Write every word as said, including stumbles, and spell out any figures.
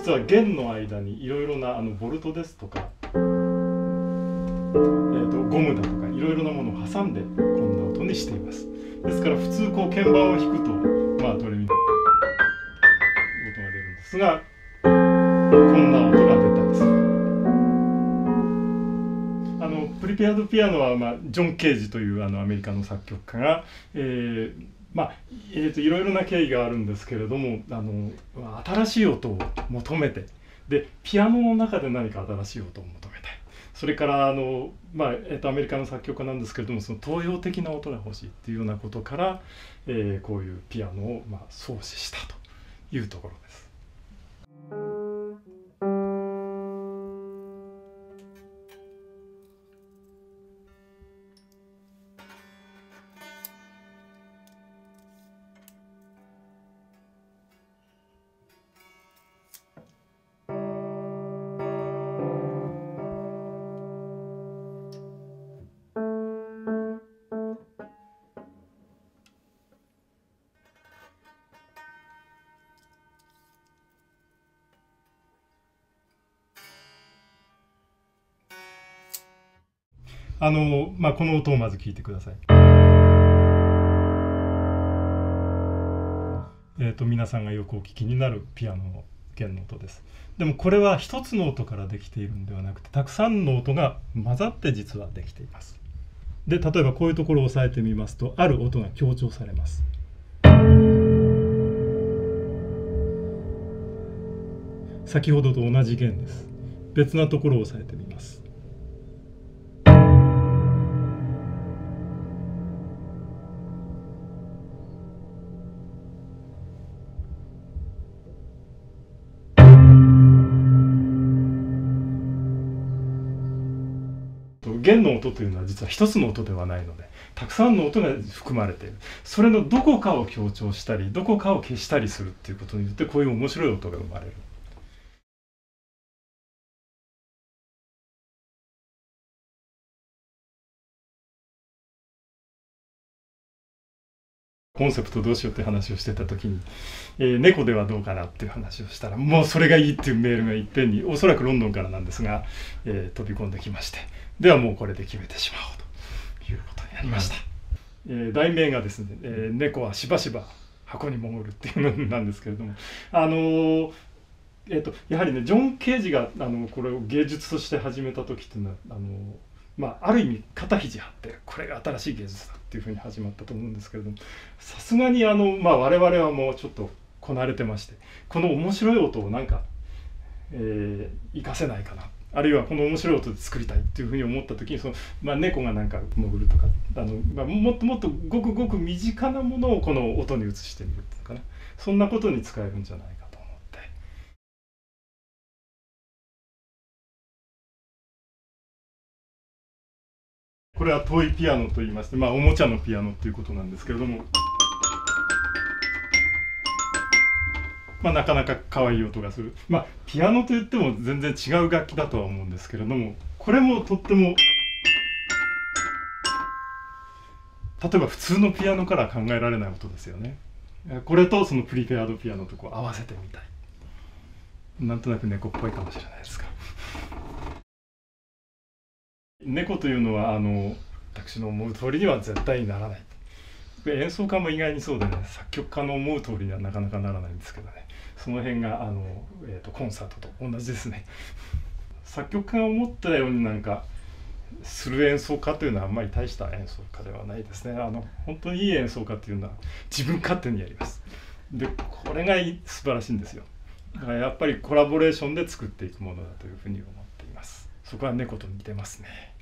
実は弦の間にいろいろなあのボルトですとか、えー、とゴムだとかいろいろなものを挟んでこんな音にしています。ですから普通こう鍵盤を弾くとまあドレミの音が出るんですが、こんな音が出たりする。あのプリペアドピアノは、まあ、ジョン・ケージというあのアメリカの作曲家が、えーまあえー、といろいろな経緯があるんですけれども、あの新しい音を求めて、でピアノの中で何か新しい音を求めたい。それからあの、まあえー、とアメリカの作曲家なんですけれども、その東洋的な音が欲しいっていうようなことから、えー、こういうピアノを、まあ、創始したというところです。あのまあ、この音をまず聞いてください。えーと皆さんがよくお聞きになるピアノの弦の音です。でもこれは一つの音からできているんではなくて、たくさんの音が混ざって実はできています。で例えばこういうところを押さえてみますと、ある音が強調されます。先ほどと同じ弦です。別なところを押さえてみます。弦の音というのは実は一つの音ではないので、たくさんの音が含まれている。それのどこかを強調したりどこかを消したりするっていうことによって、こういう面白い音が生まれる。コンセプトどうしようって話をしてた時に、えー、猫ではどうかなっていう話をしたら、もうそれがいいっていうメールがいっぺんに、おそらくロンドンからなんですが、えー、飛び込んできまして、ではもうこれで決めてしまおうということになりました。えー、題名がですね、えー、猫はしばしば箱に潜るっていうのなんですけれども、あのーえー、とやはりね、ジョン・ケージがあのこれを芸術として始めた時っていうのは、あのーまあ、ある意味肩肘張ってこれが新しい芸術だっていうふうに始まったと思うんですけれども、さすがにあの、まあ、我々はもうちょっとこなれてまして、この面白い音をなんか、えー、活かせないかな、あるいはこの面白い音で作りたいっていうふうに思った時に、その、まあ、猫がなんか潜るとか、あの、まあ、もっともっとごくごく身近なものをこの音に移してみるっていうかな、そんなことに使えるんじゃないかと思って。これはトイピアノといいまして、まあ、おもちゃのピアノっていうことなんですけれども、まあ、なかなか可愛い音がする。まあ、ピアノといっても全然違う楽器だとは思うんですけれども、これもとっても、例えば普通のピアノから考えられない音ですよね。これとそのプリペアドピアノとこう合わせてみたい。なんとなく猫っぽいかもしれないですか。猫というのはあの私の思う通りには絶対にならない。演奏家も意外にそうでね、作曲家の思う通りにはなかなかならないんですけどね、その辺があの、えー、とコンサートと同じですね。作曲家が思ったようになんかする演奏家というのはあんまり大した演奏家ではないですね。あの本当にいい演奏家というのは自分勝手にやります。でこれが素晴らしいんですよ。だからやっぱりコラボレーションで作っていくものだというふうに思っています。そこは猫と似てますね。